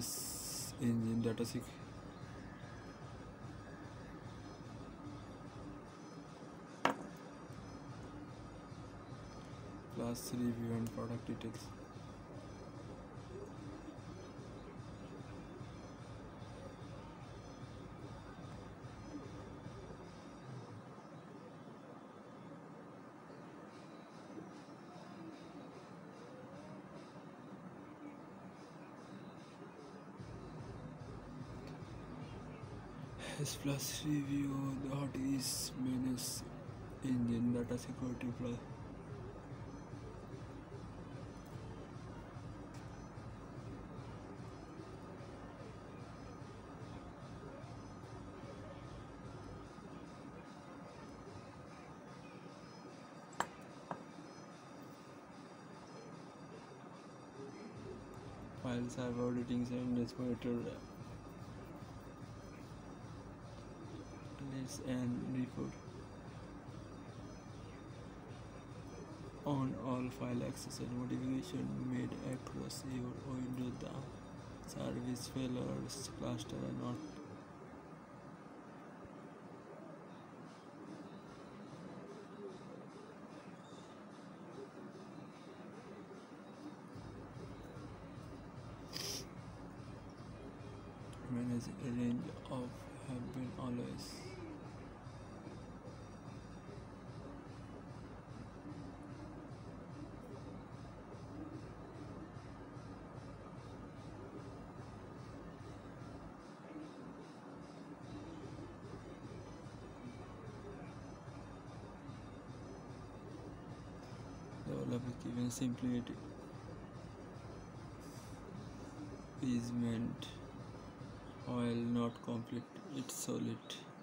manage engine DataSecurity Plus review and product details. S Plus review what is manage engine DataSecurity Plus. File server auditing and monitor and report on all file access and modification made across your window. The service failures cluster are not manage a range of have been always. Develop given simplicity is meant while not complete, it's solid.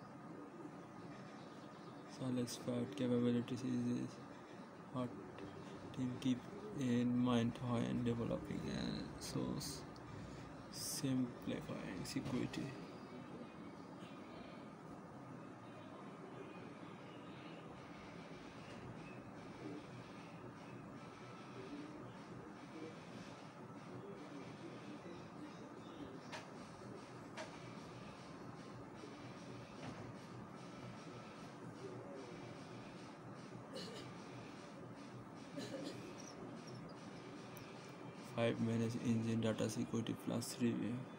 Satisfied capabilities is what team keep in mind when developing and source simplifying security. 5 manage engine DataSecurity Plus review.